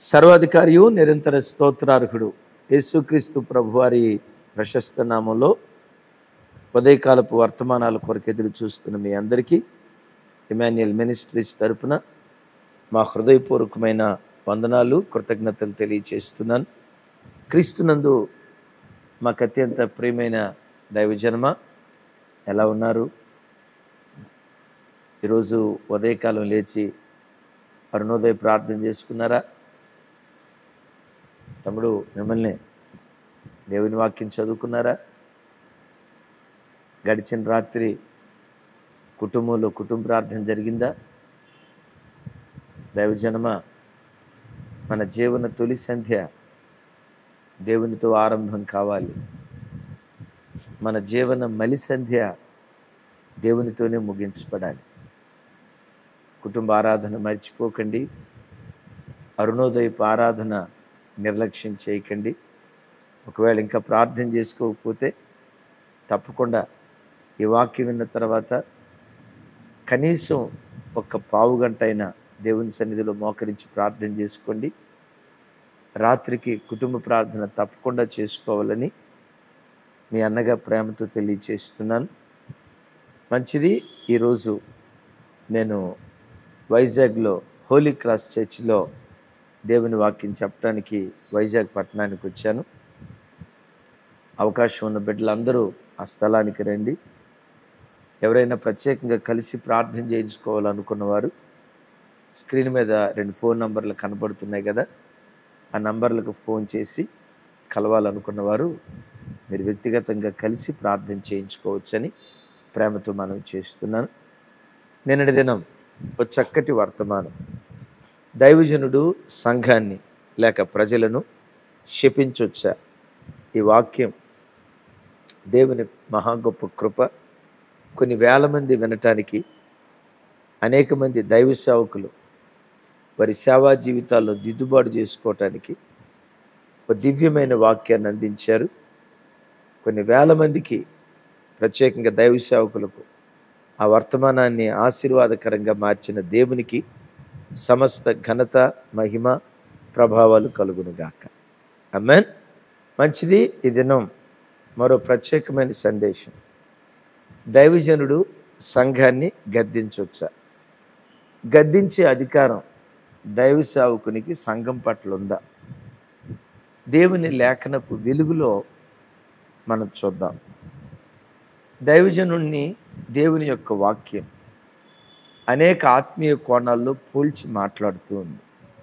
సర్వాధికారియు నిరంతర స్తోత్రార్హుడు యేసుక్రీస్తు ప్రభువారి ప్రశస్త నామంలో ఉదయకాలపు వర్తమానాల కొరకు ఎదురు చూస్తున్న మీ అందరికీ ఇమాన్యుయల్ మినిస్ట్రీస్ తరపున మా హృదయపూర్వకమైన వందనాలు కృతజ్ఞతలు తెలియచేస్తున్నాను. క్రీస్తునందు మాకు అత్యంత ప్రియమైన దైవజనమ ఎలా ఉన్నారు? ఈరోజు ఉదయకాలం లేచి అరుణోదయ ప్రార్థన చేసుకున్నారా? తమ్ముడు మిమ్మల్ని దేవుని వాక్యం చదువుకున్నారా? గడిచిన రాత్రి కుటుంబంలో కుటుంబ ప్రార్థన జరిగిందా? దైవజనమ, మన జీవన తొలి సంధ్య దేవునితో ఆరంభం కావాలి. మన జీవన మలి సంధ్య దేవునితోనే ముగించబడాలి. కుటుంబ ఆరాధన మర్చిపోకండి. అరుణోదయపు ఆరాధన నిర్లక్ష్యం చేయకండి. ఒకవేళ ఇంకా ప్రార్థన చేసుకోకపోతే తప్పకుండా ఈ వాక్యం విన్న తర్వాత కనీసం ఒక పావు గంట అయినా దేవుని సన్నిధిలో మోకరించి ప్రార్థన చేసుకోండి. రాత్రికి కుటుంబ ప్రార్థన తప్పకుండా చేసుకోవాలని మీ అన్నగా ప్రేమతో తెలియచేస్తున్నాను. మంచిది. ఈరోజు నేను వైజాగ్లో హోలీ క్రాస్ చర్చిలో దేవుని వాక్యం చెప్పడానికి వైజాగ్ పట్టణానికి వచ్చాను. అవకాశం ఉన్న బిడ్డలందరూ ఆ స్థలానికి రండి. ఎవరైనా ప్రత్యేకంగా కలిసి ప్రార్థన చేయించుకోవాలనుకున్నవారు స్క్రీన్ మీద 2 ఫోన్ నంబర్లు కనబడుతున్నాయి కదా, ఆ నంబర్లకు ఫోన్ చేసి కలవాలనుకున్నవారు మీరు వ్యక్తిగతంగా కలిసి ప్రార్థన చేయించుకోవచ్చని ప్రేమతో మనం చేస్తున్నాను. నిన్నటి దినం ఒక చక్కటి వర్తమానం. దైవజనుడు సంఘాన్ని లేక ప్రజలను శపించొచ్చా? ఈ వాక్యం దేవుని మహా గొప్ప కృప. కొన్ని వేల మంది వినటానికి, అనేక మంది దైవ సేవకులు వారి సేవా జీవితాల్లో దిద్దుబాటు చేసుకోవటానికి ఒక దివ్యమైన వాక్యాన్ని అందించారు. కొన్ని వేల మందికి, ప్రత్యేకంగా దైవ సేవకులకు ఆ వర్తమానాన్ని ఆశీర్వాదకరంగా మార్చిన దేవునికి సమస్త ఘనత, మహిమ, ప్రభావాలు కలుగునుగాక. ఆమేన్. మంచిది. ఈ దినం మరో ప్రత్యేకమైన సందేశం. దైవజనుడు సంఘాన్ని గద్దించవచ్చా? గద్దించే అధికారం దైవ సేవకునికి సంఘం పట్ల ఉందా? దేవుని లేఖనపు వెలుగులో మనం చూద్దాం. దైవజనుణ్ణి దేవుని యొక్క వాక్యం అనేక ఆత్మీయ కోణాల్లో పోల్చి మాట్లాడుతూ ఉంది.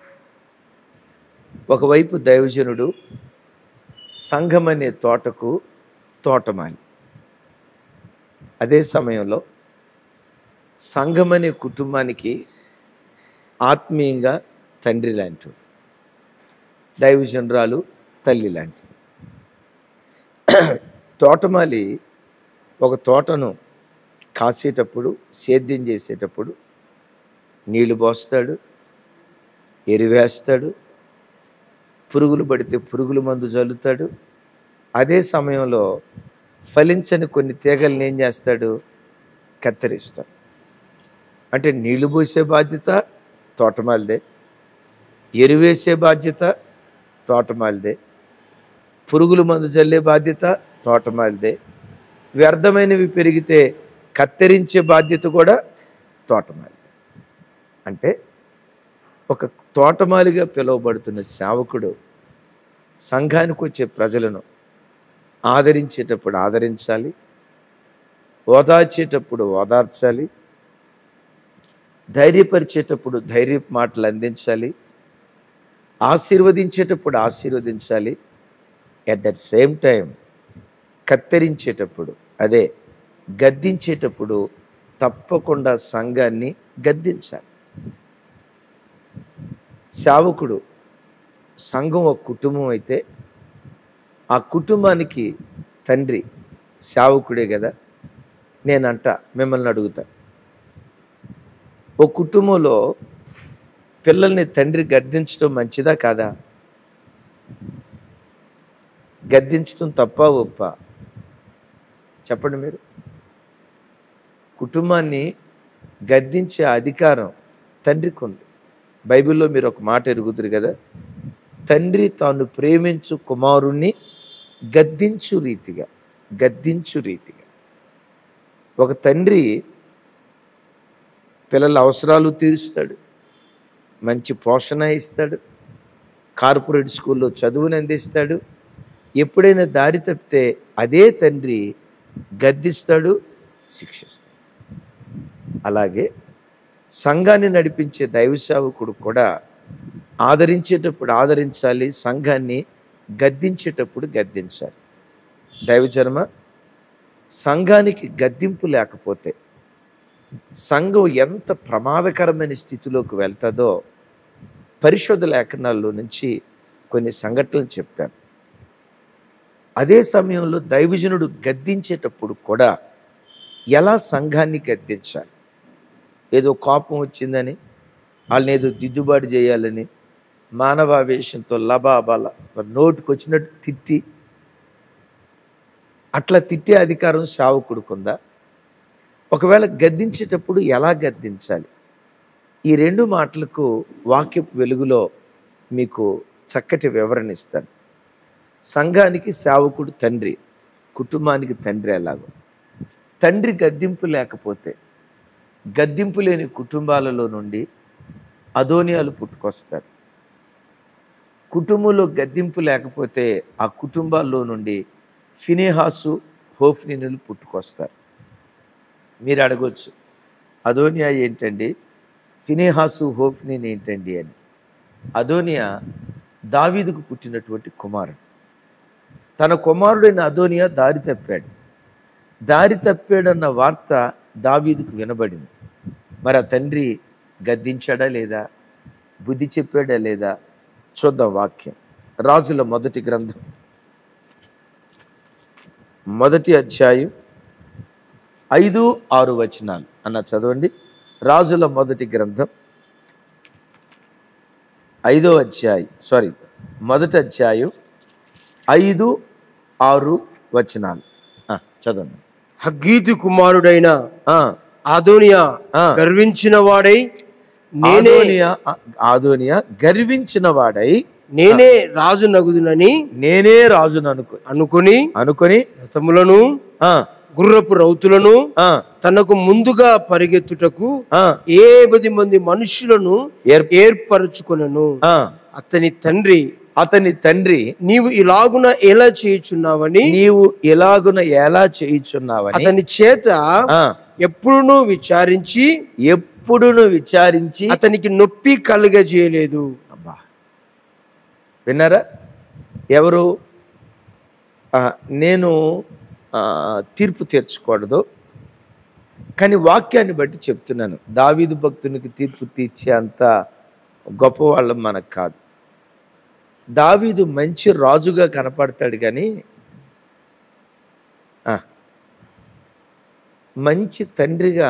ఒకవైపు దైవజనుడు సంఘం అనే తోటకు తోటమాలి. అదే సమయంలో సంఘం అనే కుటుంబానికి ఆత్మీయంగా తండ్రి లాంటిది, దైవజనురాలు తల్లి లాంటిది. తోటమాలి ఒక తోటను కాసేటప్పుడు, సేద్యం చేసేటప్పుడు నీళ్లు పోస్తాడు, ఎరువేస్తాడు, పురుగులు పడితే పురుగుల మందు జల్లుతాడు. అదే సమయంలో ఫలించని కొన్ని తీగల్ని ఏం చేస్తాడు? కత్తిరిస్తాడు. అంటే నీళ్లు పోసే బాధ్యత తోటమాలిదే, ఎరువేసే బాధ్యత తోటమాలిదే, పురుగుల మందు జల్లే బాధ్యత తోటమాలిదే, వ్యర్థమైనవి పెరిగితే కత్తిరించే బాధ్యత కూడా తోటమాలి. అంటే ఒక తోటమాలిగా పిలువబడుతున్న సేవకుడు సంఘానికి వచ్చే ప్రజలను ఆదరించేటప్పుడు ఆదరించాలి, ఓదార్చేటప్పుడు ఓదార్చాలి, ధైర్యపరిచేటప్పుడు ధైర్య మాటలు అందించాలి, ఆశీర్వదించేటప్పుడు ఆశీర్వదించాలి. ఎట్ దట్ సేమ్ టైం కత్తిరించేటప్పుడు, అదే గద్దించేటప్పుడు తప్పకుండా సంఘాన్ని గద్దించాలి. సేవకుడు, సంఘం ఒక కుటుంబం అయితే ఆ కుటుంబానికి తండ్రి సేవకుడే కదా. నేనంట మిమ్మల్ని అడుగుతా, ఓ కుటుంబంలో పిల్లల్ని తండ్రి గద్దించడం మంచిదా కాదా? గద్దించడం తప్పా ఒప్పా? చెప్పండి మీరు. కుటుంబాన్ని గద్దించే అధికారం తండ్రికి ఉంది. బైబిల్లో మీరు ఒక మాట ఎరుగుదురు కదా, తండ్రి తాను ప్రేమించు కుమారుణ్ణి గద్దించు రీతిగా ఒక తండ్రి పిల్లల అవసరాలు తీరుస్తాడు, మంచి పోషణ ఇస్తాడు, కార్పొరేట్ స్కూల్లో చదువుని అందిస్తాడు. ఎప్పుడైనా దారి తప్పితే అదే తండ్రి గద్దిస్తాడు, శిక్షిస్తాడు. అలాగే సంఘాన్ని నడిపించే దైవ సేవకుడు కూడా ఆదరించేటప్పుడు ఆదరించాలి, సంఘాన్ని గద్దించేటప్పుడు గద్దించాలి. దైవజనమ, సంఘానికి గద్దింపు లేకపోతే సంఘం ఎంత ప్రమాదకరమైన స్థితిలోకి వెళ్తుందో పరిశుద్ధ లేఖనాల్లో నుంచి కొన్ని సంఘటనలు చెప్తాను. అదే సమయంలో దైవజనుడు గద్దించేటప్పుడు కూడా ఎలా సంఘాన్ని గద్దించాలి. ఏదో కోపం వచ్చిందని, వాళ్ళని ఏదో దిద్దుబాటు చేయాలని మానవావేశంతో లబాబల నోటికి వచ్చినట్టు తిట్టి అట్లా తిట్టే అధికారం సేవకుడికుందా? ఒకవేళ గద్దించేటప్పుడు ఎలా గద్దించాలి? ఈ రెండు మాటలకు వాక్యపు వెలుగులో మీకు చక్కటి వివరణ ఇస్తాను. సంఘానికి సేవకుడు తండ్రి, కుటుంబానికి తండ్రి ఎలాగో. తండ్రి గద్దింపు లేకపోతే గద్దింపు లేని కుటుంబాలలో నుండి అదోనియాలు పుట్టుకొస్తారు. కుటుంబంలో గద్దింపు లేకపోతే ఆ కుటుంబాల్లో నుండి ఫినెహాసు, హోఫ్నీనులు పుట్టుకొస్తారు. మీరు అడగొచ్చు, అదోనియా ఏంటండి, ఫినెహాసు, హోఫ్నీన్ ఏంటండి అని. అదోనియా దావీదుకు పుట్టినటువంటి కుమారుడు. తన కుమారుడైన అదోనియా దారి తప్పాడన్న వార్త దావీదుకు వినబడింది. మరి ఆ తండ్రి గద్దించాడా లేదా, బుద్ధి చెప్పాడా లేదా? చూద్దాం వాక్యం. రాజుల మొదటి గ్రంథం 1వ అధ్యాయం 5-6 వచనాలు అన్న చదవండి. రాజుల మొదటి గ్రంథం 1వ అధ్యాయం 5-6 వచనాలు చదవండి. హగ్గీతు కుమారుడైన అదోనియా గర్వించిన వాడై నేనే రాజు నగుదునని అనుకుని రథములను గుర్రపు రౌతులను తనకు ముందుగా పరిగెత్తుటకు 10 మంది మనుషులను ఏర్పరచుకొనెను. అతని తండ్రి నీవు ఇలాగున ఎలా చేయుచున్నావని అతని చేత ఎప్పుడును విచారించి అతనికి నొప్పి కలుగజేయలేదు. అబ్బా, విన్నారా? ఎవరు? నేను తీర్పు తీర్చకూడదు, కానీ వాక్యాన్ని బట్టి చెప్తున్నాను. దావీదు భక్తునికి తీర్పు తీర్చే అంత గొప్పవాళ్ళం మనకు కాదు. దావీదు మంచి రాజుగా కనపడతాడు, కానీ మంచి తండ్రిగా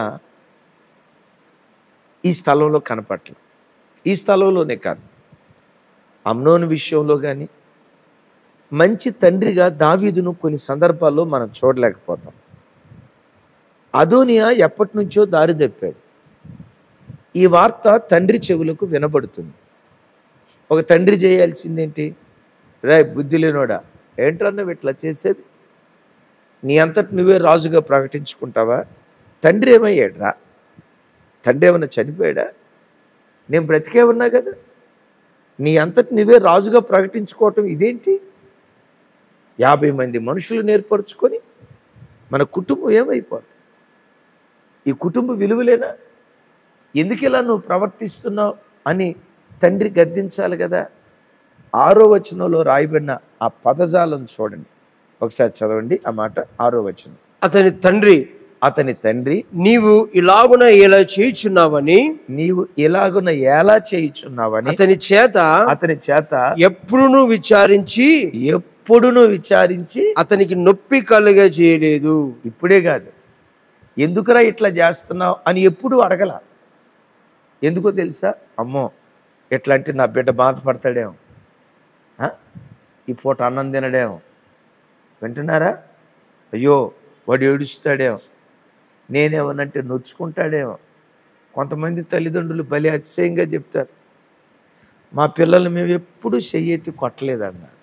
ఈ స్థలంలో కనపడలేదు. ఈ స్థలంలోనే కాదు, అమ్నోను విషయంలో కానీ మంచి తండ్రిగా దావీదును కొన్ని సందర్భాల్లో మనం చూడలేకపోతాం. అదోనియా ఎప్పటి నుంచో దారి తప్పాడు. ఈ వార్త తండ్రి చెవులకు వినబడుతుంది. ఒక తండ్రి చేయాల్సిందేంటి? బుద్ధి లేనోడా, ఏంట్రన్నా ఇట్లా చేసేది? నీ అంతటి నువ్వే రాజుగా ప్రకటించుకుంటావా? తండ్రి ఏమయ్యాడురా? తండ్రి ఏమన్నా చనిపోయాడా? నేను బ్రతికే ఉన్నా కదా. నీ అంతటి నువ్వే రాజుగా ప్రకటించుకోవటం ఇదేంటి? 50 మంది మనుషులు ఏర్పరచుకొని మన కుటుంబం ఏమైపోతుంది? ఈ కుటుంబ విలువలేనా? ఎందుకు ఇలా నువ్వు ప్రవర్తిస్తున్నావు అని తండ్రి గద్దించాలి కదా. 6వ వచనంలో రాయబడిన ఆ పదజాలం చూడండి, ఒకసారి చదవండి ఆ మాట. 6వ వచనం. అతని తండ్రి నీవు ఇలాగున ఎలా చేయుచున్నావని అతని చేత ఎప్పుడును విచారించి అతనికి నొప్పి కలుగజేయలేదు. ఇప్పుడే కాదు, ఎందుకురా ఇట్లా చేస్తున్నావు అని ఎప్పుడు అడగల. ఎందుకో తెలుసా? అమ్మో, ఎట్లా అంటే నా బిడ్డ బాధపడతాడేమో, ఈ పూట అన్నం తినడేమో, వింటున్నారా? అయ్యో వాడు ఏడుస్తాడేమో, నేనేమనంటే నొచ్చుకుంటాడేమో. కొంతమంది తల్లిదండ్రులు భలే అతిశయంగా చెప్తారు, మా పిల్లల్ని మేము ఎప్పుడు చెయ్యెత్తి కొట్టలేదన్నారు.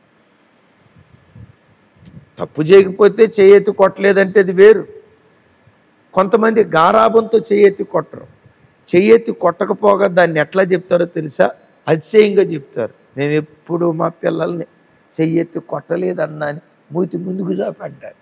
తప్పు చేయకపోతే చెయ్యెత్తి కొట్టలేదంటే అది వేరు. కొంతమంది గారాబంతో చెయ్యెత్తి కొట్టరు. చెయ్యెత్తి కొట్టకపోగా దాన్ని ఎట్లా చెప్తారో తెలుసా? అతిశయంగా చెప్తారు. మేము ఎప్పుడు మా పిల్లల్ని చెయ్యెత్తి కొట్టలేదన్నా అని మూతి ముందుకు చాపంటారు.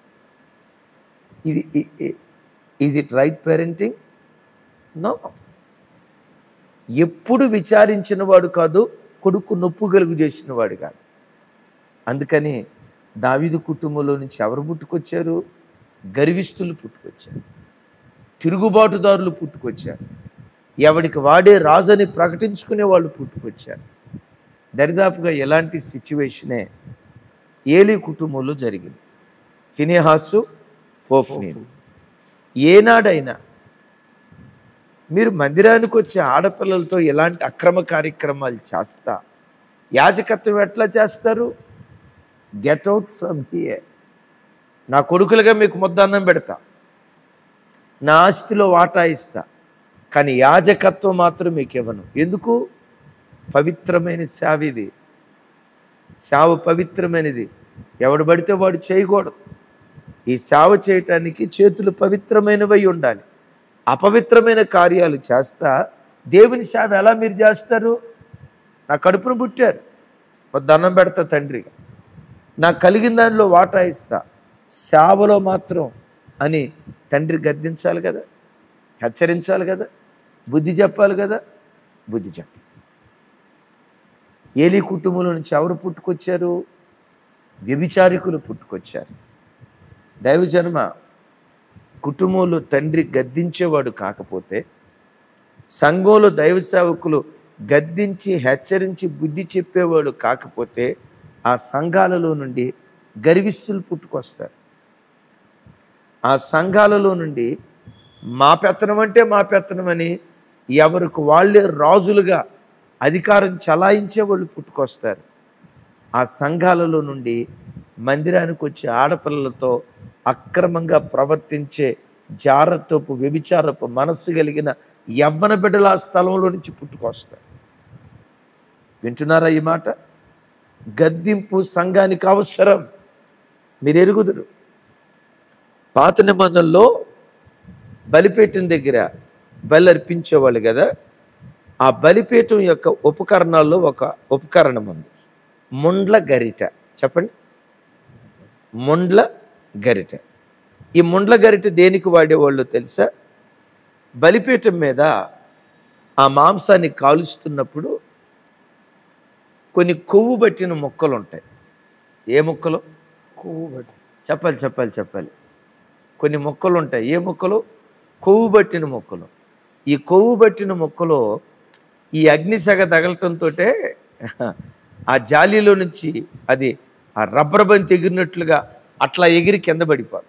ఇది is it right parenting? No. ఎప్పుడు విచారించిన వాడు కాదు, కొడుకు నొప్పు కలుగు చేసిన వాడు కాదు. అందుకని దావీదు కుటుంబంలో నుంచి ఎవరు పుట్టుకొచ్చారు? గర్విష్ఠులు పుట్టుకొచ్చారు, తిరుగుబాటుదారులు పుట్టుకొచ్చారు, ఎవడికి వాడే రాజని ప్రకటించుకునే వాళ్ళు పుట్టుకొచ్చారు. దరిదాపుగా ఎలాంటి సిచ్యువేషనే ఏలీ కుటుంబంలో జరిగింది. Phinehas, Hophni. ఏనాడైనా మీరు మందిరానికి వచ్చే ఆడపిల్లలతో ఎలాంటి అక్రమ కార్యక్రమాలు చేస్తా, యాజకత్వం ఎట్లా చేస్తారు? Get out from here. నా కొడుకులుగా మీకు ముద్దన్నం పెడతా, నా ఆస్తిలో వాటా ఇస్తా, కానీ యాజకత్వం మాత్రం మీకు ఇవ్వను. ఎందుకు? పవిత్రమైన సేవ ఇది. సేవ పవిత్రమైనది. ఎవడు పడితే వాడు చేయకూడదు. ఈ సేవ చేయటానికి చేతులు పవిత్రమైనవై ఉండాలి. అపవిత్రమైన కార్యాలు చేస్తా దేవుని సేవ ఎలా మీరు చేస్తారు? నా కడుపును పుట్టారు, దండం పెడతా తండ్రిగా, నాకు కలిగిన దానిలో వాటా ఇస్తా, సేవలో మాత్రం అని తండ్రి గద్దించాలి కదా, హెచ్చరించాలి కదా, బుద్ధి చెప్పాలి కదా. బుద్ధి చెప్పి ఏలీ కుటుంబంలో నుంచి ఎవరు పుట్టుకొచ్చారు? వ్యభిచారికులు పుట్టుకొచ్చారు. దైవజన్మ కుటుంబంలో తండ్రి గద్దించేవాడు కాకపోతే, సంఘంలో దైవ సేవకులు గద్దించి హెచ్చరించి బుద్ధి చెప్పేవాడు కాకపోతే, ఆ సంఘాలలో నుండి గర్విష్ఠులు పుట్టుకొస్తారు. ఆ సంఘాలలో నుండి మా పెత్తనం అంటే మా పెత్తనమని ఎవరికి వాళ్ళే రాజులుగా అధికారం చలాయించే వాళ్ళు పుట్టుకొస్తారు. ఆ సంఘాలలో నుండి మందిరానికి వచ్చే ఆడపిల్లలతో అక్రమంగా ప్రవర్తించే జారత్వపు వ్యభిచారపు మనస్సు కలిగిన యవ్వన బిడ్డల ఆ స్థలంలో నుంచి పుట్టుకొస్తారు. వింటున్నారా ఈ మాట? గద్దింపు సంఘానికి అవసరం. మీరు ఎరుగుదురు. పాత నిబంధనలో బలిపీఠం దగ్గర బలి అర్పించేవాళ్ళు కదా. ఆ బలిపీఠం యొక్క ఉపకరణాల్లో ఒక ఉపకరణం ఉంది, ముండ్ల గరిట. చెప్పండి, ముండ్ల గరిట. ఈ ముండ్ల గరిట దేనికి వాడేవాళ్ళు తెలుసా? బలిపీఠం మీద ఆ మాంసాన్ని కాలుస్తున్నప్పుడు కొన్ని కొవ్వు పట్టిన ముక్కలు ఉంటాయి. ఏ ముక్కలు? కొవ్వు పట్టి. చెప్పాలి. కొన్ని మొక్కలు ఉంటాయి. ఏ మొక్కలు? కొవ్వు పట్టిన మొక్కలు. ఈ కొవ్వు పట్టిన మొక్కలో ఈ అగ్నిసెగ తగలటంతో ఆ జాలీలో నుంచి అది ఆ రబ్బర్ బంతి ఎగిరినట్లుగా అట్లా ఎగిరి కింద పడిపోదు.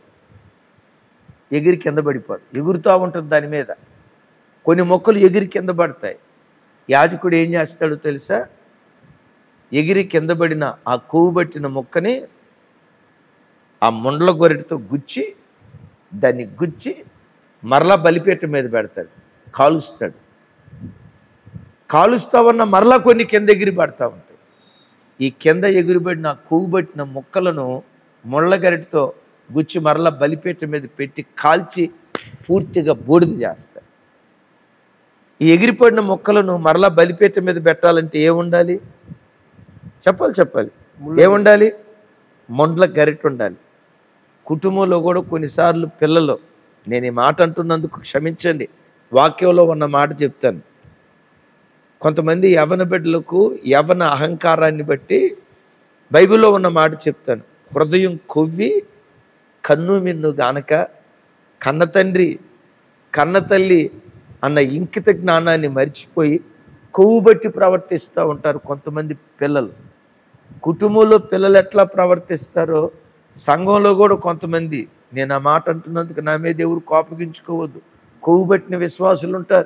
ఎగురుతూ ఉంటుంది దాని మీద. కొన్ని మొక్కలు ఎగిరి కింద పడతాయి. యాజకుడు ఏం చేస్తాడో తెలుసా? ఎగిరి కింద పడిన ఆ కొవ్వు పట్టిన మొక్కని ఆ ముండ్ల గొరిటితో దాన్ని గుచ్చి మరలా బలిపీఠం మీద పెడతాడు, కాలుస్తాడు. కాలుస్తావన్న మరలా కొన్ని కింద ఎగిరి పడతా ఉంటాయి. ఈ కింద ఎగిరిపడిన కొవ్వు పట్టిన మొక్కలను ముళ్ళ గరిటితో గుచ్చి మరలా బలిపీఠం మీద పెట్టి కాల్చి పూర్తిగా బూడిద చేస్తాడు. ఈ ఎగిరిపడిన మొక్కలను మరలా బలిపీఠం మీద పెట్టాలంటే ఏముండాలి? చెప్పాలి. ఏముండాలి? ముండ్ల గరిట ఉండాలి. కుటుంబంలో కూడా కొన్నిసార్లు పిల్లలు, నేను ఈ మాట అంటున్నందుకు క్షమించండి, వాక్యంలో ఉన్న మాట చెప్తాను. కొంతమంది యవ్వన బిడ్డలకు యవ్వన అహంకారాన్ని బట్టి బైబిల్లో ఉన్న మాట చెప్తాను. హృదయం కొవ్వి కన్ను మిన్ను గానక కన్న తండ్రి కన్న తల్లి అన్న ఇంకిత జ్ఞానాన్ని మర్చిపోయి కొవ్వు బట్టి ప్రవర్తిస్తూ ఉంటారు కొంతమంది పిల్లలు. కుటుంబంలో పిల్లలు ఎట్లా ప్రవర్తిస్తారో సంఘంలో కూడా కొంతమంది, నేను ఆ మాట అంటున్నందుకు నా మీద ఎవరు కోపగించుకోవద్దు, కొవ్వు పట్టిన విశ్వాసులు ఉంటారు.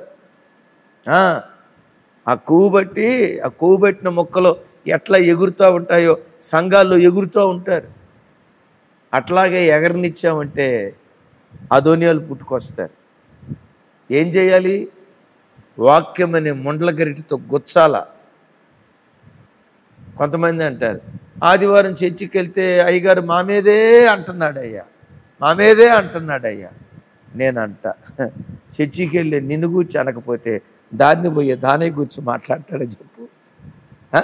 ఆ కొవ్వు పట్టిన మొక్కలు ఎట్లా ఎగురుతూ ఉంటాయో సంఘాల్లో ఎగురుతూ ఉంటారు. అట్లాగే ఎగరనిచ్చామంటే అదోనియాలు పుట్టుకొస్తారు. ఏం చేయాలి? వాక్యం అనే ముండ్ల గరిటితో గుచ్చాల, కొంతమంది అంటారు, ఆదివారం చర్చికి వెళ్తే అయ్యగారు మా మీదే అంటున్నాడయ్యా, మా మీదే అంటున్నాడయ్యా. నేనంట, చర్చికి వెళ్ళి నిన్ను గూర్చి అనకపోతే దాన్ని పోయే దానే గూర్చి మాట్లాడతాడని చెప్పు. ఆ?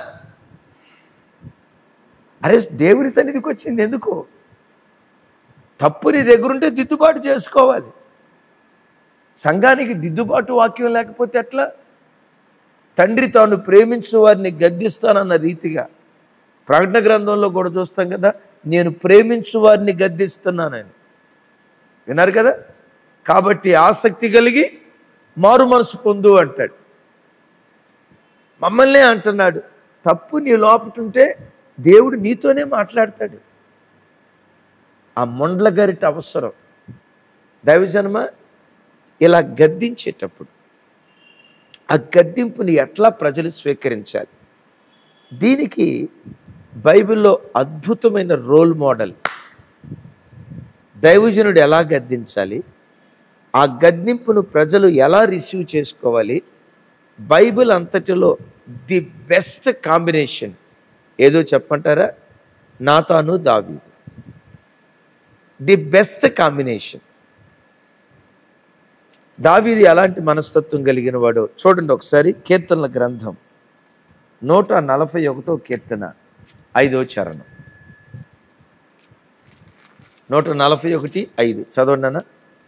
అరే దేవుని సన్నిధికి వచ్చింది ఎందుకు? తప్పు నీ దగ్గరుంటే దిద్దుబాటు చేసుకోవాలి. సంఘానికి దిద్దుబాటు వాక్యం లేకపోతే ఎట్లా? తండ్రి తాను ప్రేమించు వారిని గద్దిస్తానన్న రీతిగా ప్రకటన గ్రంథంలో కూడా చూస్తాం కదా, నేను ప్రేమించు వారిని గద్దిస్తున్నానని. విన్నారు కదా? కాబట్టి ఆసక్తి కలిగి మారు మనసు పొందు అంటాడు. మమ్మల్నే అంటున్నాడు. తప్పు నీ లోపటుంటే దేవుడు నీతోనే మాట్లాడతాడు. ఆ మొండ్ల గరిట అవసరం. దైవజనమ, ఇలా గద్దించేటప్పుడు ఆ గద్దింపుని ఎట్లా ప్రజలు స్వీకరించాలి? దీనికి బైబిల్లో అద్భుతమైన రోల్ మోడల్. దైవజనుడు ఎలా గద్దించాలి, ఆ గద్దింపును ప్రజలు ఎలా రిసీవ్ చేసుకోవాలి? బైబిల్ అంతటిలో ది బెస్ట్ కాంబినేషన్ ఏదో చెప్పంటారా? Nathan David. The best combination. David ఎలాంటి మనస్తత్వం కలిగిన వాడో చూడండి ఒకసారి. కీర్తనల గ్రంథం 141 కీర్తన 5వ చరణం. 141:5 చదవండి అన్న.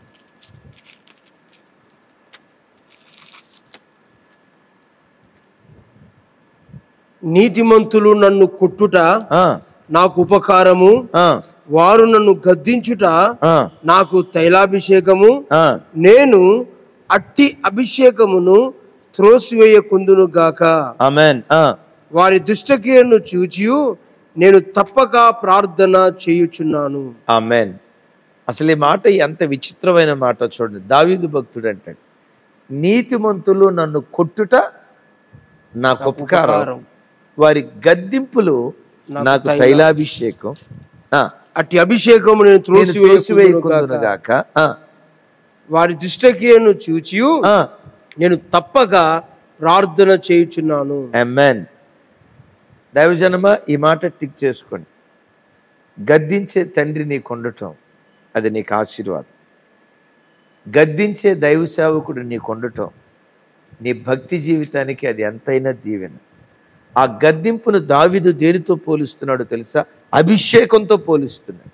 నీతిమంతులు నన్ను కొట్టుట నాకు ఉపకారము, వారు నన్ను గద్దించుట నాకు తైలాభిషేకము. నేను అట్టి అభిషేకమును త్రోసివేయకుందును గాక. ఆమేన్. వారి దుష్టక్రియను చూచియు నేను తప్పక ప్రార్థన చేయుచున్నాను. ఆమేన్. అసలు ఈ మాట ఎంత విచిత్రమైన మాట చూడండి. దావీదు భక్తుడు అంటాడు, నీతిమంతులు నన్ను కొట్టుట నాకు ఉపకారం, వారి గద్దింపులు నాకు తైలాభిషేకం. అట్టి అభిషేకము నేను త్రోసివేయకుందును గాక. వారి దుష్టక్రియను చూచియు నేను తప్పక ప్రార్థన చేయుచున్నాను. ఆమేన్. దైవజనమా, ఈ మాట టిక్ చేసుకోండి. గద్దించే తండ్రి నీకు ఉండటం అది నీకు ఆశీర్వాదం. గద్దించే దైవ సేవకుడు నీకు ఉండటం నీ భక్తి జీవితానికి అది ఎంతైనా దీవెన. ఆ గద్దింపును దావీదు దేనితో పోలుస్తున్నాడో తెలుసా? అభిషేకంతో పోలుస్తున్నాడు.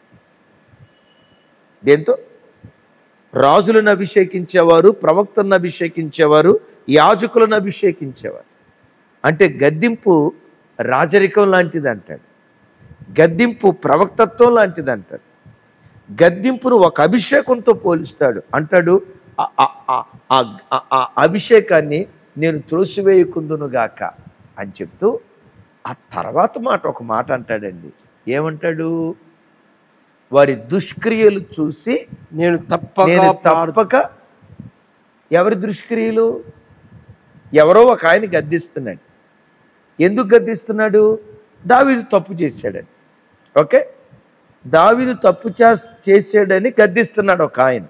దేంతో? రాజులను అభిషేకించేవారు, ప్రవక్తలను అభిషేకించేవారు, యాజకులను అభిషేకించేవారు. అంటే గద్దింపు రాజరికం లాంటిది అంటాడు, గద్దింపు ప్రవక్తత్వం లాంటిది అంటాడు, గద్దింపును ఒక అభిషేకంతో పోలుస్తాడు. అంటాడు, ఆ అభిషేకాన్ని నేను త్రోసివేయకుందునుగాక అని చెప్తూ ఆ తర్వాత మాట ఒక మాట అంటాడండి. ఏమంటాడు? వారి దుష్క్రియలు చూసి నేను తప్పక. ఎవరి దుష్క్రియలు? ఎవరో ఒక ఆయన గద్దిస్తున్నాడు. ఎందుకు గద్దిస్తున్నాడు? దావీదు తప్పు చేశాడని. ఓకే, దావీదు తప్పు చేశాడని గద్దిస్తున్నాడు ఒక ఆయన.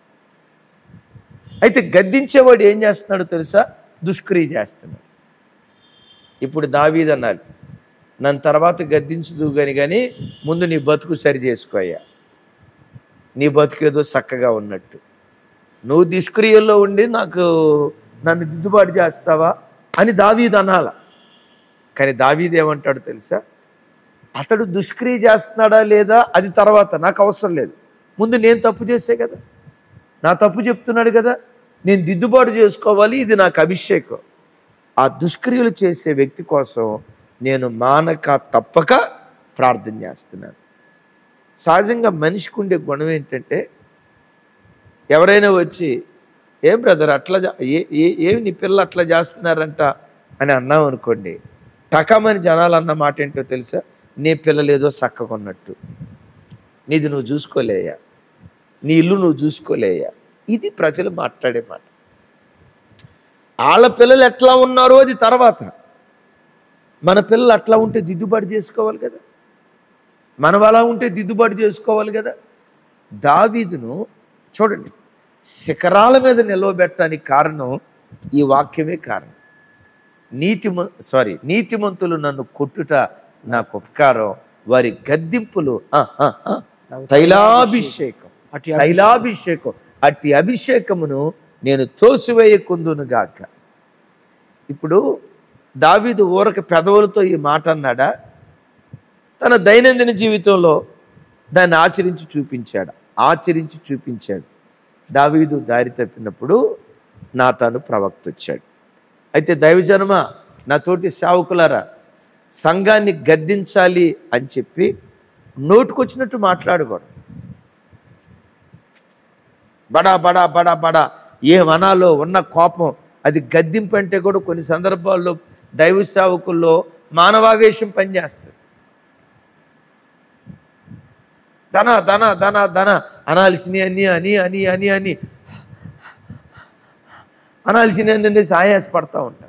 అయితే గద్దించేవాడు ఏం చేస్తున్నాడో తెలుసా? దుష్క్రియ చేస్తున్నాడు. ఇప్పుడు దావీదు అన్నాడు, నన్ను తర్వాత గద్దించదు కానీ ముందు నీ బతుకు సరి చేసుకోయ్యా, నీ బతుకేదో చక్కగా ఉన్నట్టు. నువ్వు దుష్క్రియల్లో ఉండి నన్ను దిద్దుబాటు చేస్తావా అని దావీదు అనాల. కానీ దావీదు ఏమంటాడు తెలుసా? అతడు దుష్క్రియ చేస్తున్నాడా లేదా అది తర్వాత నాకు అవసరం లేదు, ముందు నేను తప్పు చేసే కదా, నా తప్పు చెప్తున్నాడు కదా, నేను దిద్దుబాటు చేసుకోవాలి, ఇది నాకు అభిషేకం. ఆ దుష్క్రియలు చేసే వ్యక్తి కోసం నేను మానక తప్పక ప్రార్థన చేస్తున్నాను. సహజంగా మనిషికి ఉండే గుణం ఏంటంటే, ఎవరైనా వచ్చి ఏం బ్రదర్ అట్లా ఏమి నీ పిల్లలు అట్లా చేస్తున్నారంట అని అన్నాం అనుకోండి, టకామని జనాలు అన్న మాట ఏంటో తెలుసా? నీ పిల్లలు ఏదో చక్కకున్నట్టు, నీది నువ్వు చూసుకోలేయా, నీ ఇల్లు నువ్వు చూసుకోలేయా. ఇది ప్రజలు మాట్లాడే మాట. వాళ్ళ పిల్లలు ఎట్లా ఉన్నారో అది తర్వాత. మన పిల్లలు అట్లా ఉంటే దిద్దుబాటు చేసుకోవాలి కదా, మనం అలా ఉంటే దిద్దుబాటు చేసుకోవాలి కదా. దావీదును చూడండి, శిఖరాల మీద నిలవబెట్టడానికి కారణం ఈ వాక్యమే కారణం. నీతిమంతులు నన్ను కొట్టుట నాకు ఉపకారం, వారి గద్దింపులు తైలాభిషేకం. అట్టి అభిషేకమును నేను తోసివేయకుందునుగాక. ఇప్పుడు దావీదు ఊరక పెదవులతో ఈ మాట అన్నాడా? తన దైనందిన జీవితంలో దాన్ని ఆచరించి చూపించాడు. దావీదు దారి తప్పినప్పుడు నాతాను ప్రవక్త వచ్చాడు. అయితే దైవజనమ, నా తోటి సేవకులారా, సంఘాన్ని గద్దించాలి అని చెప్పి నోటుకొచ్చినట్టు మాట్లాడకూడదు. బడా బడా బడా బడా ఏమనాలో ఉన్న కోపం, అది గద్దింపు అంటే కూడా కొన్ని సందర్భాల్లో దైవ సేవకుల్లో మానవావేశం పనిచేస్తుంది. ధన ధన ధన ధన అనాల్సినవి అని అని అని అని అని అనాల్సినవి అనేసి ఆయాసపడతా ఉంటారు.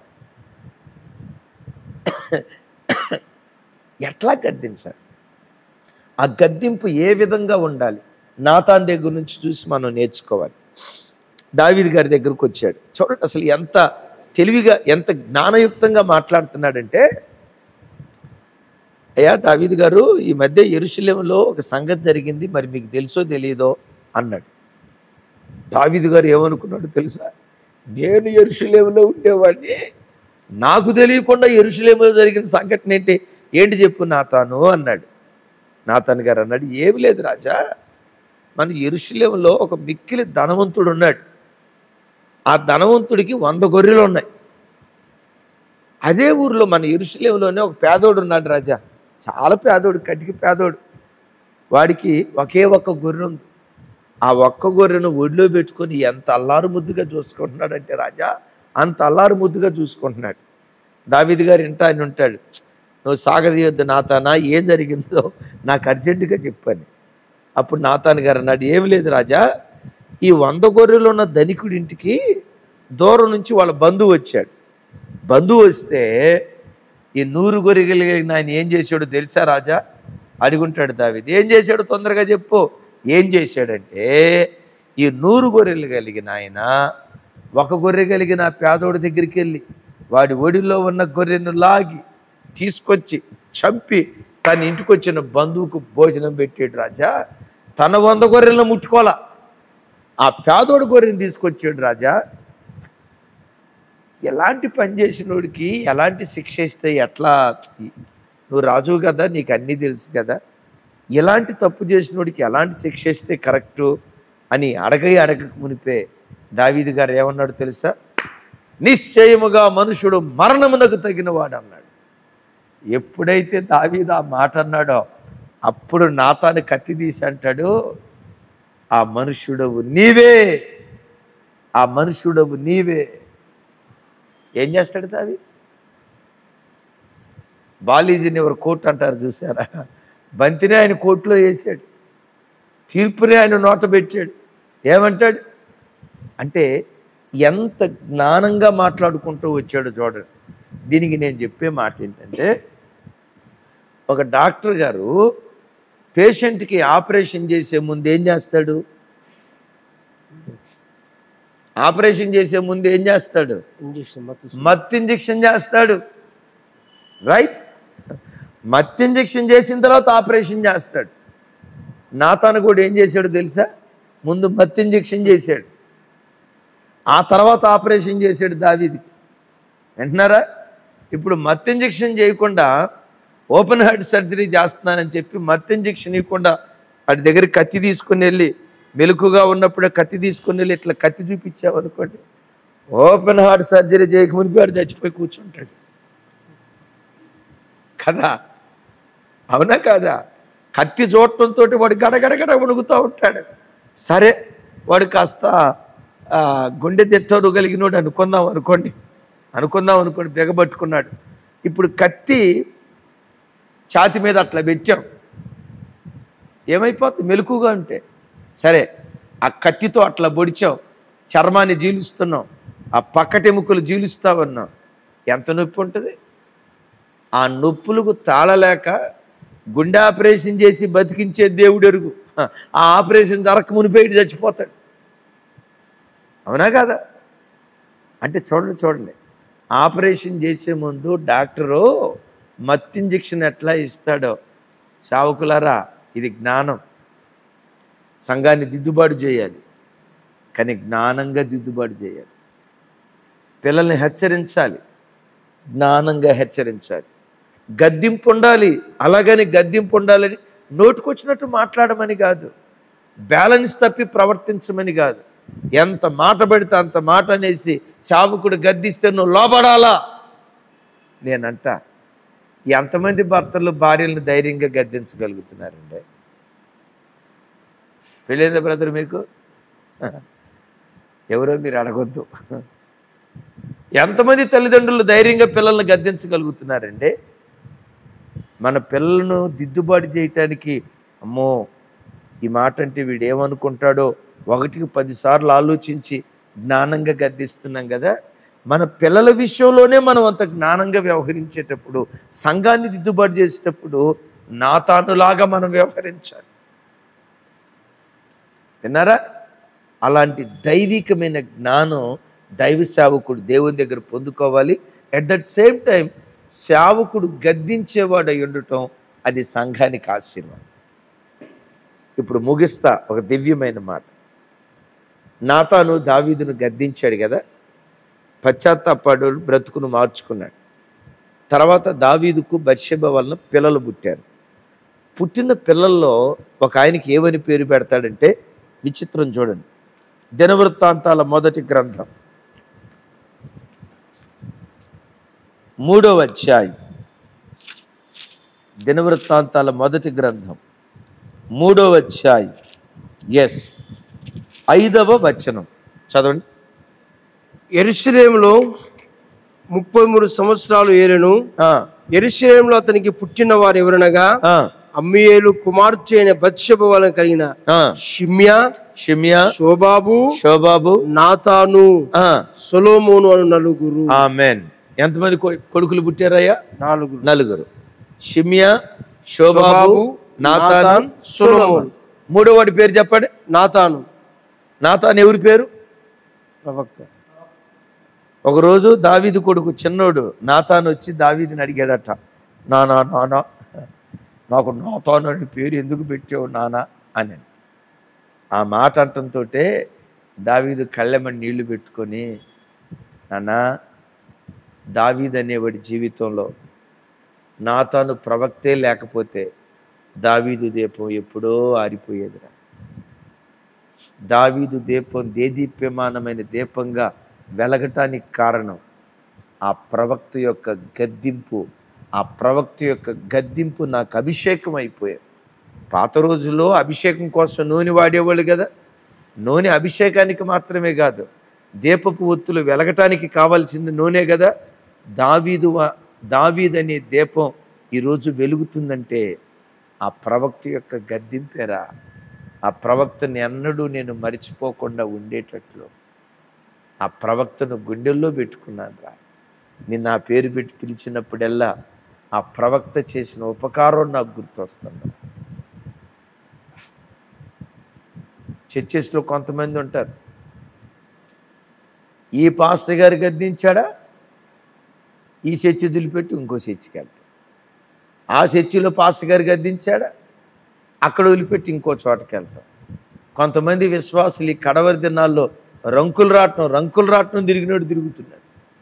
ఎట్లా గద్దించాలి? ఆ గద్దింపు ఏ విధంగా ఉండాలి? నాతాన్ దగ్గర నుంచి చూసి మనం నేర్చుకోవాలి. దావీదు గారి దగ్గరకు వచ్చాడు. చూడండి అసలు ఎంత తెలివిగా, ఎంత జ్ఞానయుక్తంగా మాట్లాడుతున్నాడంటే, అయ్యా దావీదు గారు, ఈ మధ్య యెరూషలేములో ఒక సంగతి జరిగింది, మరి మీకు తెలుసో తెలియదో అన్నాడు. దావీదు గారు ఏమనుకున్నాడు తెలుసా? నేను యెరూషలేములో ఉండేవాడిని, నాకు తెలియకుండా యెరూషలేములో జరిగిన సంఘటన ఏంటి చెప్పు నాతాను అన్నాడు. నాతాన్ గారు అన్నాడు, ఏమి లేదు రాజా, మన యెరూషలేములో ఒక మిక్కిలి ధనవంతుడు ఉన్నాడు. ఆ ధనవంతుడికి 100 గొర్రెలు ఉన్నాయి. అదే ఊరిలో మన యెరూషలేములోనే ఒక పేదోడు ఉన్నాడు రాజా, చాలా పేదోడు, కటికి పేదోడు. వాడికి ఒకే ఒక్క గొర్రె ఉంది. ఆ ఒక్క గొర్రెను ఒడిలో పెట్టుకొని ఎంత అల్లారు ముద్దుగా చూసుకుంటున్నాడంటే రాజా, అంత అల్లారు ముద్దుగా చూసుకుంటున్నాడు. దావీదు గారు ఆయన ఉంటాడు, నువ్వు సాగదీయొద్దు నాతానా, ఏం జరిగిందో నాకు అర్జెంటుగా చెప్పని. అప్పుడు నాతాన్ గారు అన్నాడు, ఏమి లేదు రాజా, ఈ 100 గొర్రెలు ఉన్న ధనికుడి ఇంటికి దూరం నుంచి వాళ్ళ బంధువు వచ్చాడు. బంధువు వస్తే ఈ 100 గొర్రెలు ఆయన ఏం చేశాడో తెలుసా రాజా అడుగుంటాడు దావీదు. ఏం చేశాడు తొందరగా చెప్పు. ఏం చేశాడంటే, ఈ 100 గొర్రెలు కలిగిన ఆయన ఒక గొర్రె కలిగిన పేదోడి దగ్గరికి వెళ్ళి వాడి ఒడిలో ఉన్న గొర్రెను లాగి తీసుకొచ్చి చంపి తన ఇంటికి వచ్చిన బంధువుకు భోజనం పెట్టాడు రాజా. తన 100 గొర్రెలను ముట్టుకోవాలా, ఆ పేదోడు గొర్రెని తీసుకొచ్చాడు రాజా. ఎలాంటి పని చేసినోడికి ఎలాంటి శిక్ష ఇస్తే ఎట్లా? నువ్వు రాజువు కదా, నీకు అన్నీ తెలుసు కదా, ఎలాంటి తప్పు చేసినోడికి ఎలాంటి శిక్ష ఇస్తే కరెక్టు అని అడగక మునిపే దావీదు గారు ఏమన్నాడు తెలుసా? నిశ్చయముగా మనుషుడు మరణమునకు తగినవాడు అన్నాడు. ఎప్పుడైతే దావీదు ఆ మాట అన్నాడో అప్పుడు నాతాను కత్తి తీసి అంటాడు, ఆ మనుష్యుడవు నీవే, ఆ మనుష్యుడవు నీవే. ఏం చేస్తాడు దావీదు? బాలీజీని ఎవరు కోర్టు అంటారు చూసారా, బంతిని ఆయన కోర్టులో వేసాడు, తీర్పుని ఆయన నోట పెట్టాడు. ఏమంటాడు అంటే ఎంత జ్ఞానంగా మాట్లాడుకుంటూ వచ్చాడు చూడండి. దీనికి నేను చెప్పే మాట ఏంటంటే, ఒక డాక్టర్ గారు పేషెంట్కి ఆపరేషన్ చేసే ముందు ఏం చేస్తాడు? ఆపరేషన్ చేసే ముందు ఏం చేస్తాడు? మత్తు ఇంజెక్షన్ చేస్తాడు, రైట్? మత్తు ఇంజెక్షన్ చేసిన తర్వాత ఆపరేషన్ చేస్తాడు. నాతాను కూడా ఏం చేశాడు తెలుసా? ముందు మత్తు ఇంజెక్షన్ చేశాడు, ఆ తర్వాత ఆపరేషన్ చేశాడు దావీదుకి. వింటున్నారా? ఇప్పుడు మత్తు ఇంజెక్షన్ చేయకుండా ఓపెన్ హార్ట్ సర్జరీ చేస్తున్నానని చెప్పి మత్తు ఇంజెక్షన్ ఇవ్వకుండా వాడి దగ్గర కత్తి తీసుకుని వెళ్ళి, మెలకుగా ఉన్నప్పుడే కత్తి తీసుకుని వెళ్ళి ఇట్లా కత్తి చూపించావు అనుకోండి, ఓపెన్ హార్ట్ సర్జరీ చేయకముందు వాడు చచ్చిపోయి కూర్చుంటాడు కదా, అవునా కాదా? కత్తి చూడటంతో వాడు గడగడగడ వణుకుతూ ఉంటాడు. సరే వాడు కాస్త గుండె తెట్టరు కలిగినోడు అనుకుందాం అనుకోండి, బిగబట్టుకున్నాడు. ఇప్పుడు కత్తి ఛాతి మీద అట్లా పెట్టాం, ఏమైపోతుంది? మెలకుగా ఉంటే సరే, ఆ కత్తితో అట్లా పొడిచాం, చర్మాన్ని జీలుస్తున్నాం, ఆ పక్కటెముకలు జీలుస్తా ఉన్నాం, ఎంత నొప్పి ఉంటుంది? ఆ నొప్పులకు తాళలేక గుండె ఆపరేషన్ చేసి బతికించే దేవుడు ఎరుగు, ఆ ఆపరేషన్ జరగక మునిపోయి చచ్చిపోతాడు, అవునా కాదా? అంటే చూడండి, ఆపరేషన్ చేసే ముందు డాక్టరు మత్తు ఇంజెక్షన్ ఎట్లా ఇస్తాడో, సేవకులారా ఇది జ్ఞానం. సంఘాన్ని దిద్దుబాటు చేయాలి, కానీ జ్ఞానంగా దిద్దుబాటు చేయాలి. పిల్లల్ని హెచ్చరించాలి, జ్ఞానంగా హెచ్చరించాలి. గద్దింపు ఉండాలి, అలాగని గద్దింపు ఉండాలని నోటుకొచ్చినట్టు మాట్లాడమని కాదు, బ్యాలెన్స్ తప్పి ప్రవర్తించమని కాదు. ఎంత మాట పడితే అంత మాట అనేసి సేవకుడు గద్దిస్తే నువ్వు లోబడాలా. నేనంట, ఎంతమంది భర్తలు భార్యలను ధైర్యంగా గద్దించగలుగుతున్నారండి? పెళ్ళైందా బ్రదర్ మీకు? ఎవరో మీరు అడగొద్దు. ఎంతమంది తల్లిదండ్రులు ధైర్యంగా పిల్లల్ని గద్దించగలుగుతున్నారండి? మన పిల్లలను దిద్దుబాటు చేయటానికి, అమ్మో ఈ మాట అంటే వీడు ఏమనుకుంటాడో 1కి 10 సార్లు ఆలోచించి జ్ఞానంగా గద్దిస్తున్నాం కదా. మన పిల్లల విషయంలోనే మనం అంత జ్ఞానంగా వ్యవహరించేటప్పుడు, సంఘాన్ని దిద్దుబాటు చేసేటప్పుడు నాతానులాగా మనం వ్యవహరించాలి. విన్నారా? అలాంటి దైవికమైన జ్ఞానం దైవ సేవకుడు దేవుని దగ్గర పొందుకోవాలి. అట్ దట్ సేమ్ టైం సేవకుడు గద్దించేవాడు అయి ఉండటం, అది సంఘానికి ఆశీర్వాదం. ఇప్పుడు ముగిస్తా ఒక దివ్యమైన మాట. నాతాను దావీదును గద్దించాడు కదా, పశ్చాత్తాపడు బ్రతుకును మార్చుకున్నాడు. తర్వాత దావీదుకు బత్షెబ వలన పిల్లలు పుట్టారు. పుట్టిన పిల్లల్లో ఒక ఆయనకి ఏమని పేరు పెడతాడంటే, విచిత్రం చూడండి. దినవృత్తాంతాల మొదటి గ్రంథం 3వ అధ్యాయం. దినవృత్తాంతాల మొదటి గ్రంథం 3వ అధ్యాయం 5వ వచనం చదవండి. యెరూషలేములో 33 సంవత్సరాలు ఏలెను. యెరూషలేములో అతనికి పుట్టిన వారు ఎవరనగా, అమ్మీయేలు కుమార్తె అయిన బత్షెబ వలన కలిగిన షిమ్యా, షోబాబు, నాతాను, సొలొమోను అను నలుగురు. ఆమేన్. ఎంతమంది కొడుకులు పుట్టారయ్యా? 4. షిమ్యా, షోబాబు, నాతాను, సొలొమోను. మూడో వాడి పేరు చెప్పండి. నాతాను. నాతాను ఎవరి పేరు? ప్రవక్త. ఒకరోజు దావీదు కొడుకు చిన్నోడు నాతాను వచ్చి దావీదుని అడిగాడట, నానా నాకు నాతాను అనే పేరు ఎందుకు పెట్టావు నానా అని. ఆ మాట అంటంతో దావీదు కళ్ళెమని నీళ్లు పెట్టుకొని, నాన్నా దావీదు అనేవాడి జీవితంలో నాతాను ప్రవక్తే లేకపోతే దావీదు దీపం ఎప్పుడో ఆరిపోయేదిరా. దావీదు దీపం దేదీప్యమానమైన దీపంగా వెలగటానికి కారణం ఆ ప్రవక్త యొక్క గద్దింపు. ఆ ప్రవక్త యొక్క గద్దింపు నాకు అభిషేకం అయిపోయాయి. పాత రోజుల్లో అభిషేకం కోసం నూనె వాడేవాళ్ళు కదా. నూనె అభిషేకానికి మాత్రమే కాదు, దీపపు ఒత్తులు వెలగటానికి కావాల్సింది నూనె కదా. దావీదు అనే దీపం ఈరోజు వెలుగుతుందంటే ఆ ప్రవక్త యొక్క గద్దింపేరా. ఆ ప్రవక్తని ఎన్నడూ నేను మరిచిపోకుండా ఉండేటట్లు ఆ ప్రవక్తను గుండెల్లో పెట్టుకున్నాను రా. నిన్న ఆ పేరు పెట్టి పిలిచినప్పుడల్లా ఆ ప్రవక్త చేసిన ఉపకారం నాకు గుర్తొస్తుంది. చర్చెస్లో కొంతమంది ఉంటారు, ఈ పాస్టర్ గారు గద్దించాడా, ఈ చర్చి వదిలిపెట్టి ఇంకో చర్చికి వెళ్తాడు. ఆ చర్చిలో పాస్టర్ గారు గద్దించాడా, అక్కడ వదిలిపెట్టి ఇంకో చోటకి వెళ్తాం. కొంతమంది విశ్వాసులు ఈ కడవరి దినాల్లో రంకులు రాట్నం తిరిగినట్టు తిరుగుతున్నాడు.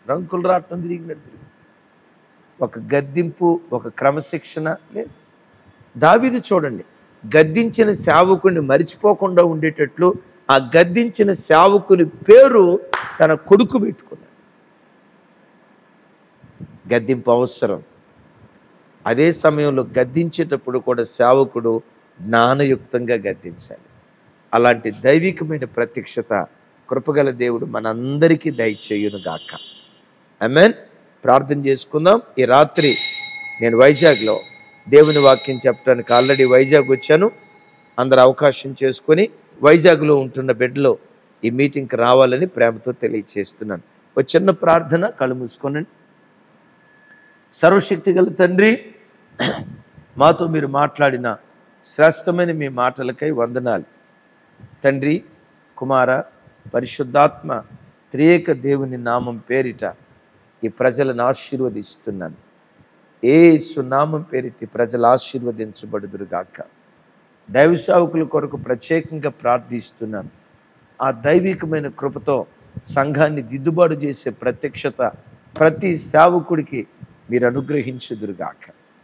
ఒక గద్దింపు, ఒక క్రమశిక్షణ లేదు. దావీదు చూడండి, గద్దించిన సేవకుని మరిచిపోకుండా ఉండేటట్లు ఆ గద్దించిన సేవకుని పేరు తన కొడుకు పెట్టుకున్నాడు. గద్దింపు అవసరం. అదే సమయంలో గద్దించేటప్పుడు కూడా సేవకుడు జ్ఞానయుక్తంగా గద్దించాలి. అలాంటి దైవికమైన ప్రత్యక్షత కృపగల దేవుడు మనందరికీ దయచేయును గాక. ఆమేన్. ప్రార్థన చేసుకుందాం. ఈ రాత్రి నేను వైజాగ్లో దేవుని వాక్యం చెప్పడానికి ఆల్రెడీ వైజాగ్ వచ్చాను. అందరు అవకాశం చేసుకొని వైజాగ్లో ఉంటున్న బిడ్డలో ఈ మీటింగ్కి రావాలని ప్రేమతో తెలియచేస్తున్నాను. ఒక చిన్న ప్రార్థన, కళ్ళు మూసుకోనండి. సర్వశక్తి గల తండ్రి, మాతో మీరు మాట్లాడిన శ్రేష్టమైన మీ మాటలకై వందనాలు తండ్రి. కుమార పరిశుద్ధాత్మ త్రియేక దేవుని నామం పేరిట ఈ ప్రజలను ఆశీర్వదిస్తున్నాను. యేసు నామం పేరిటి ప్రజలు ఆశీర్వదించబడుదురుగాక. దైవ సేవకుల కొరకు ప్రత్యేకంగా ప్రార్థిస్తున్నాను. ఆ దైవికమైన కృపతో సంఘాన్ని దిద్దుబాటు చేసే ప్రత్యక్షత ప్రతి సేవకుడికి మీరు అనుగ్రహించుదురుగాక.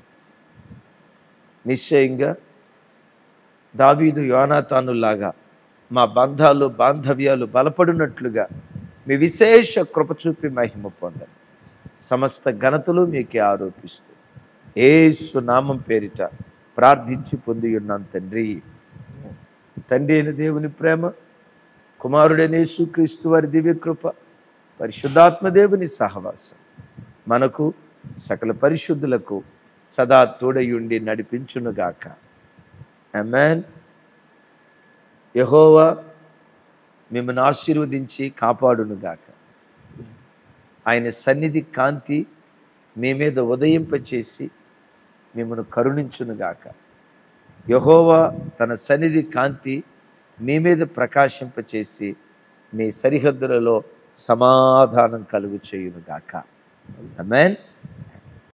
నిశ్చయంగా దావీదు యోనాతానులాగా మా బంధాలు బాంధవ్యాలు బలపడినట్లుగా మీ విశేష కృప చూపి మహిమ పొందండి. సమస్త ఘనతలు మీకే ఆరోపిస్తూ యేసు నామం పేరిట ప్రార్థించి పొంది ఉన్నాను తండ్రి. తండ్రి అయిన దేవుని ప్రేమ, కుమారుడైన యేసుక్రీస్తు వారి దివ్యకృప, పరిశుద్ధాత్మ దేవుని సహవాసం మనకు సకల పరిశుద్ధులకు సదా తోడయుండి నడిపించునుగాక. ఆమేన్. యెహోవా మిమ్మల్ని ఆశీర్వదించి కాపాడునుగాక. ఆయన సన్నిధి కాంతి మీ మీద ఉదయింపచేసి మిమ్మల్ని కరుణించునుగాక. యెహోవా తన సన్నిధి కాంతి మీ మీద ప్రకాశింపచేసి మీ సరిహద్దులలో సమాధానం కలుగు చేయునుగాక. ఆమేన్.